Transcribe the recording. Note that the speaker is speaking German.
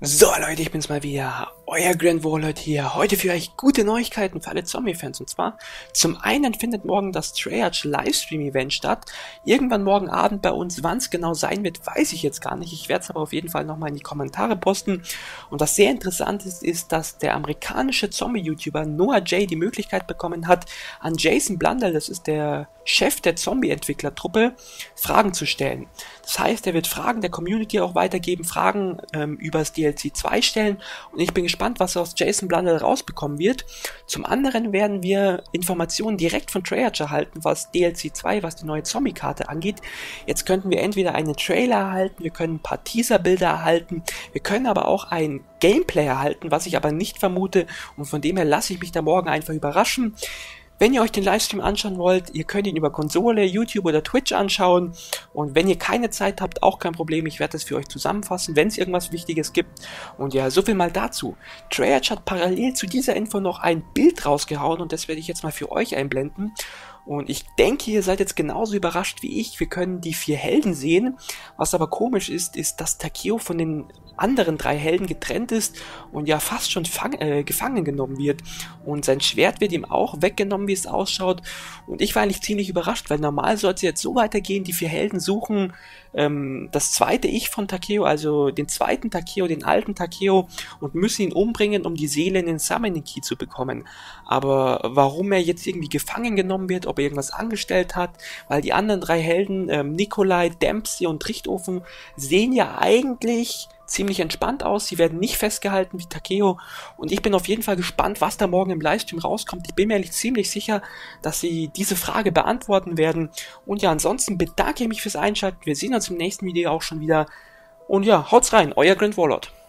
So Leute, ich bin's mal wieder, euer Grand Warlord hier. Heute für euch gute Neuigkeiten für alle Zombie-Fans. Und zwar, zum einen findet morgen das Treyarch Livestream-Event statt. Irgendwann morgen Abend bei uns. Wann es genau sein wird, weiß ich jetzt gar nicht. Ich werde es aber auf jeden Fall nochmal in die Kommentare posten. Und was sehr interessant ist, ist, dass der amerikanische Zombie-YouTuber Noah J. die Möglichkeit bekommen hat, an Jason Blundell, das ist der Chef der Zombie-Entwicklertruppe, Fragen zu stellen. Das heißt, er wird Fragen der Community auch weitergeben, Fragen über das DLC 2 stellen, und ich bin gespannt, was aus Jason Blundell rausbekommen wird. Zum anderen werden wir Informationen direkt von Treyarch erhalten, was DLC 2, was die neue Zombie-Karte angeht. Jetzt könnten wir entweder einen Trailer erhalten, wir können ein paar Teaser-Bilder erhalten, wir können aber auch ein Gameplay erhalten, was ich aber nicht vermute, und von dem her lasse ich mich da morgen einfach überraschen. Wenn ihr euch den Livestream anschauen wollt, ihr könnt ihn über Konsole, YouTube oder Twitch anschauen, und wenn ihr keine Zeit habt, auch kein Problem, ich werde das für euch zusammenfassen, wenn es irgendwas Wichtiges gibt. Und ja, so viel mal dazu. Treyarch hat parallel zu dieser Info noch ein Bild rausgehauen, und das werde ich jetzt mal für euch einblenden. Und ich denke, ihr seid jetzt genauso überrascht wie ich. Wir können die 4 Helden sehen. Was aber komisch ist, ist, dass Takeo von den anderen 3 Helden getrennt ist und ja fast schon gefangen genommen wird. Und sein Schwert wird ihm auch weggenommen, wie es ausschaut. Und ich war eigentlich ziemlich überrascht, weil normal sollte es jetzt so weitergehen, die 4 Helden suchen das zweite Ich von Takeo, also den zweiten Takeo, den alten Takeo, und müssen ihn umbringen, um die Seele in den Summoning Key zu bekommen. Aber warum er jetzt irgendwie gefangen genommen wird, ob er irgendwas angestellt hat, weil die anderen 3 Helden, Nikolai, Dempsey und Richtofen, sehen ja eigentlich ziemlich entspannt aus. Sie werden nicht festgehalten wie Takeo, und ich bin auf jeden Fall gespannt, was da morgen im Livestream rauskommt. Ich bin mir eigentlich ziemlich sicher, dass sie diese Frage beantworten werden. Und ja, ansonsten bedanke ich mich fürs Einschalten. Wir sehen uns im nächsten Video auch schon wieder. Und ja, haut's rein, euer Grand Warlord.